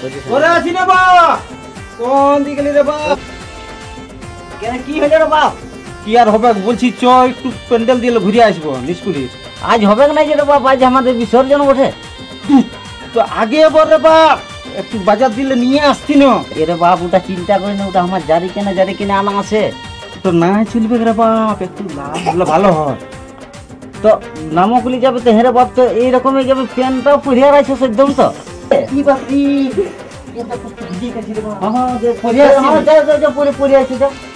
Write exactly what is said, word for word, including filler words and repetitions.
ওরে আছি রে বাপ, কোন দিকে রে বাপ? কেন কি হয়েছে রে বাপ? কি আর হবে বলছি, চ একটু প্যান্ডেল দিয়ে ঘুরে আসবো নিষ্কুলি। আজ হবে না যে রে বাপ, আজ আমাদের বিসর্জন বটে। তো আগে বল রে বাপ, একটু বাজার দিলে নিয়ে আসতি না। এরে বাপ ওটা চিন্তা করি না, ওটা আমার জারি কেনা জারি কিনে আনা আছে। তো না চলবে রে বাপ, একটু লাভ হলে ভালো হয়। তো নামকুলি যাবে তো হেরে বাপ, তো এইরকমই যাবে, প্যান্টটাও পরিয়ার আছে একদম। তো কি বাপ রে, হ্যাঁ হ্যাঁ পরে পরে আছে।